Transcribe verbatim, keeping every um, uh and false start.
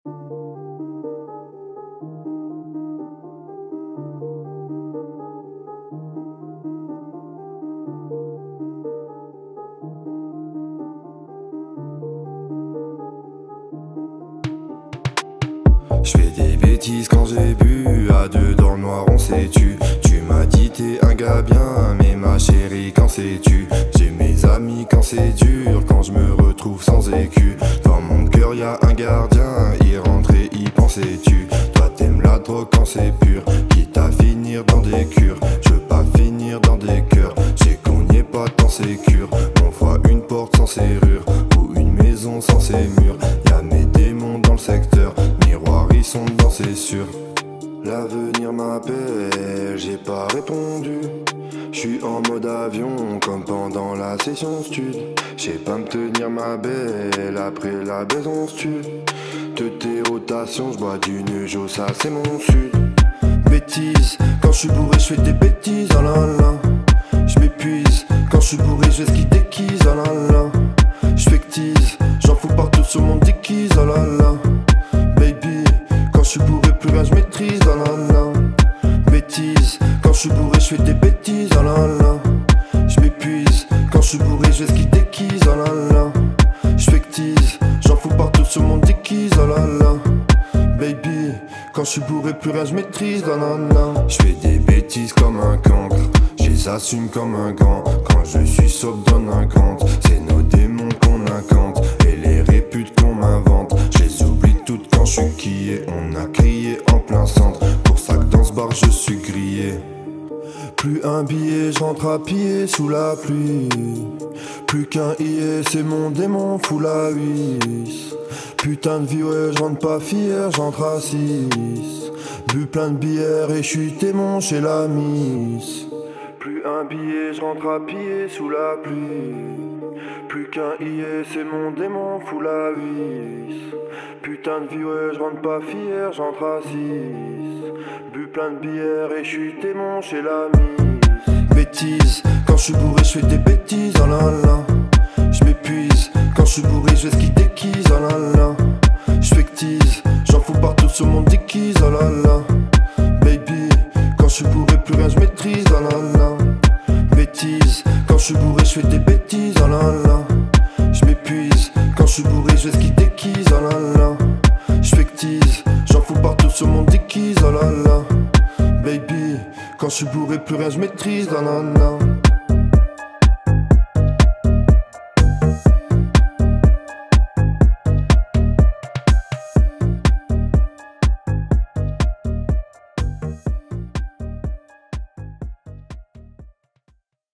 J'fais des bêtises quand j'ai bu, à deux dans le noir on s'est tu. Tu m'as dit t'es un gars bien, mais ma chérie quand c'est-tu? J'ai mes amis quand c'est dur, quand je me retrouve sans écu. Dans mon cœur y'a un gardien, y rentrer y pensais-tu? Toi t'aimes la drogue quand c'est pur, quitte à finir dans des cures. Je veux pas finir dans des cœurs, j'ai qu'on n'y est pas tant sécure. On voit une porte sans serrure, ou une maison sans ses murs. Y'a mes démons dans le secteur, miroir ils sont dedans c'est sûr. L'avenir m'appelle, j'ai pas répondu. J'suis en mode avion comme pendant la session stud. J'sais pas me tenir ma belle, après la baise on se tue. De tes rotations j'bois du Neujo, ça c'est mon sud. Bêtise, quand j'suis bourré j'fais des bêtises, oh là là. J'm'épuise, quand j'suis bourré j'vais ce qui déquise, oh là là. J'fectise, j'en fous partout sur mon déquise, oh là là. Baby, quand j'suis bourré plus rien j'maîtrise, oh là là. Bêtise, quand j'suis bourré j'fais des bêtises, oh là là. J'm'épuise, quand j'suis bourré j'vais ce qui déquise, oh là là. J'fectise, j'en fous partout sur mon déquise, oh là là. Baby, quand j'suis bourré plus rien j'maîtrise, oh là là. J'fais des bêtises comme un cancre, j'les assume comme un gant. Quand je suis sobre donne un compte, c'est nos démons qu'on incante, et les réputes qu'on m'invente. J'les oublie toutes quand je suis quillé, on a crié en plein centre. Pour ça que dans ce bar je suis grillé. Plus un billet, j'entre à pied sous la pluie. Plus qu'un billet, c'est mon démon, fou la huisse. Putain de vie, ouais, j'rentre pas fier, j'entre à six. Bu plein de bières et j'suis démon chez la miss. Plus un billet, j'rentre à pied sous la pluie. Plus qu'un billet, c'est mon démon, fou la huisse. Putain de vie, ouais, j'rentre pas fier, j'entre à six. Bu plein de bières et j'suis démon chez la miss. Bêtise, quand j'suis bourré j'fais des bêtises, oh là là. J'm'épuise, quand j'suis bourré j'fais ce qui déquise, oh là là. J'fectise, j'en fous partout sur mon déquise, oh là là. Baby, quand j'suis bourré plus rien j'maîtrise, oh là là. Bêtise, quand j'suis bourré j'fais des bêtises, oh là là. J'm'épuise, quand j'suis bourré j'fais ce qui déquise, oh là là. J'fectise, j'en fous partout sur mon déquise, oh là là. Baby, quand j'suis bourré plus rien j'maîtrise, oh là là.